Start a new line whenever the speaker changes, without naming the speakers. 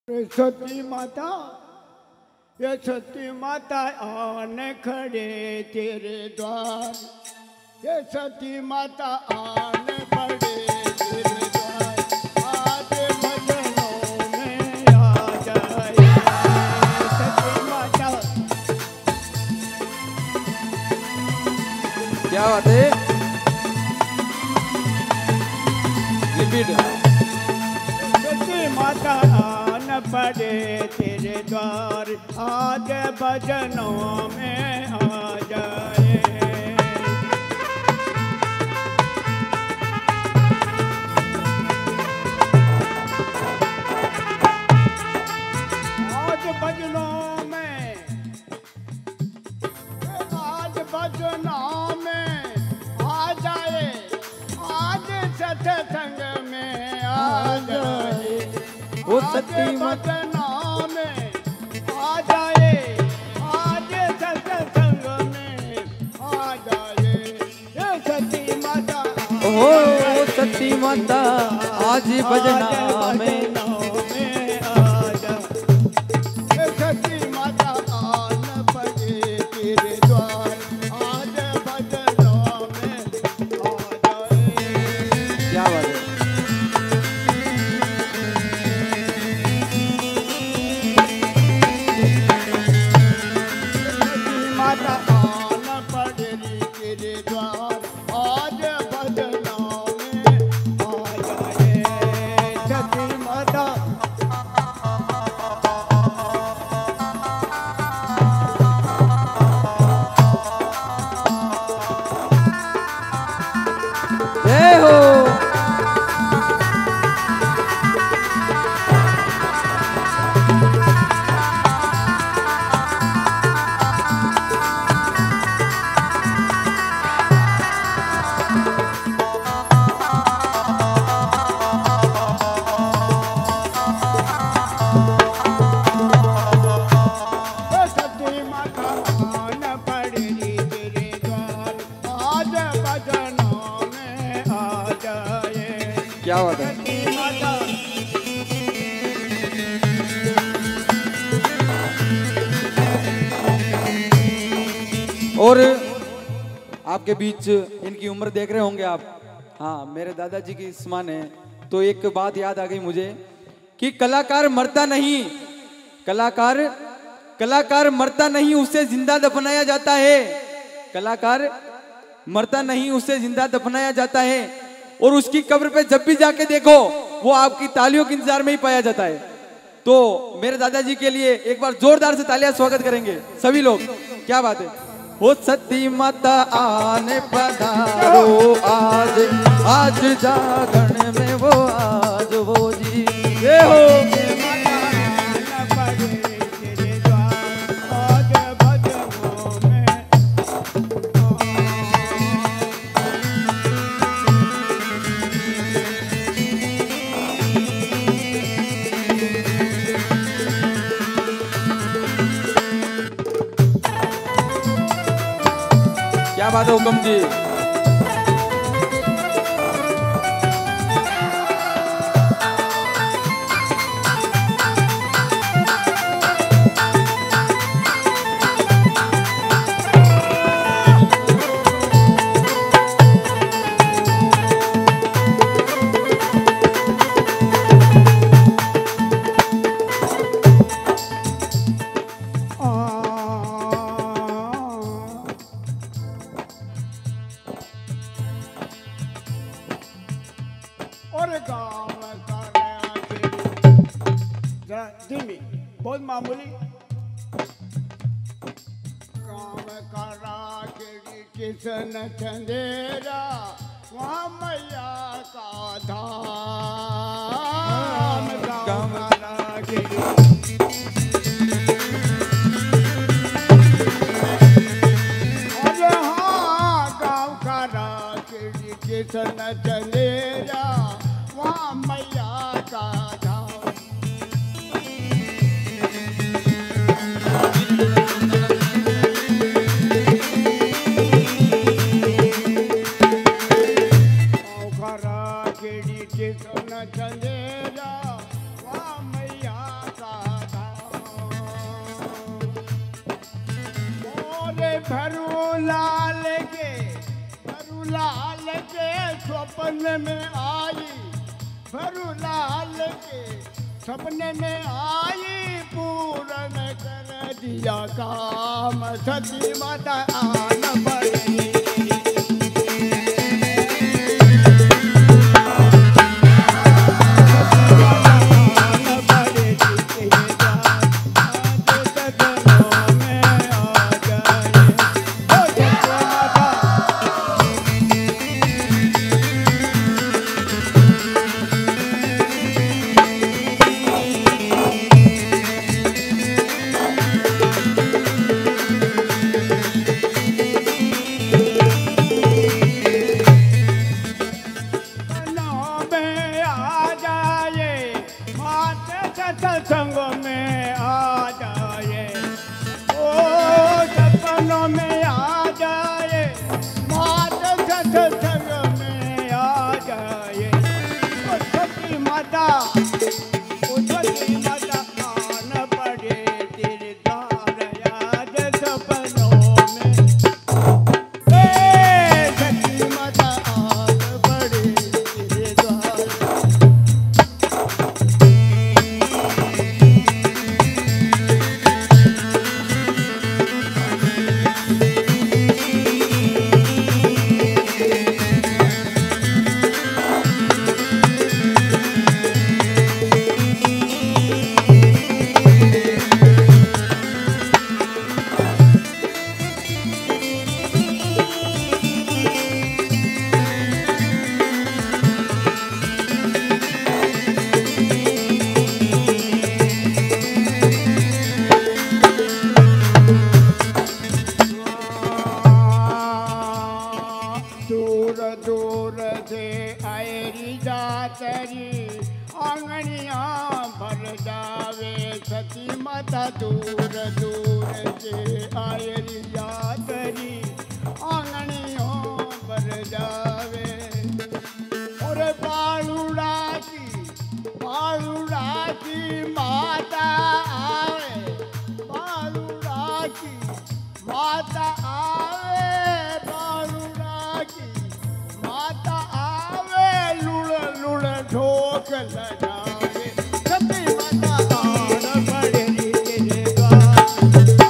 सती माता, ये सती माता आने खड़े तेरे द्वार। ये सती माता आने खड़े तेरे द्वार। आज भजनों में आ जाए सती माता।
क्या बात है? रिपीट।
सती माता आने पड़े तेरे द्वार। आज भजनों में आ जाए। आज भजनों में, आज भजनों में आ जाए। आज सत्संग में आ जाए।
वो सती माता
भजनों में आ जाए। आज सत्संग में आ जाए। ये सती माता,
ओ सती माता आज भजना में
आ जा। ये सती माता आन पड़े तेरे द्वार। आज भजनों में आ जाए।
क्या बात है?
माता आन पड़े तेरे द्वार। आज भजनों में आ जाए। सती माता,
जय हो।
सती माता आन पड़े तेरे द्वार। आज भजनों में आ जाए।
क्या बात है?
सती माता,
और आपके बीच इनकी उम्र देख रहे होंगे आप। हाँ, मेरे दादाजी की समान है। तो एक बात याद आ गई मुझे कि कलाकार मरता नहीं, कलाकार मरता नहीं, उसे जिंदा दफनाया जाता है। कलाकार मरता नहीं, उसे जिंदा दफनाया जाता है। और उसकी कब्र पे जब भी जाके देखो, वो आपकी तालियों के इंतजार में ही पाया जाता है। तो मेरे दादाजी के लिए एक बार जोरदार से तालियां स्वागत करेंगे सभी लोग। क्या बात है? वो सती माता आने पधारो आज, आज जागरण में वो आज वो जी। ये हो
आन पड़े तेरे द्वार। आज भजनों में
क्या बात है हुक्म जी? और गाँव जरा धीमी, बहुत मामूली। गाँव का राखेड़ी किसन चंदेरा, वहाँ मैया का धाम। गाँव का राखेड़ी, अरे हाँ, गाँव का राखेड़ी किसन चंदेरा, वहाँ मैया का धाम। गाँव का राखेड़ी किसन चंदेरा, वहाँ मैया
सपने में आई भरू लाल के सपने में आई पूर्ण कर दिया काम सती माता आन पड़ी संग में आ जाए ओ सपनों में आ जाए मात सत्संग में आ जाए ओ सती माता आन पड़े तेरे द्वार आज सपनों में सती माता आन पड़े तेरे द्वार दूर से आयरी जातरी आंगनिया भर जावे सती माता दूर से आयरी जातरी आंगनियों भर जावे और बालूड़ा की माता आवे बालूड़ा की माता आवे माता आवे लुड़ ठोक लगावे सती माता आन पड़े तेरे द्वार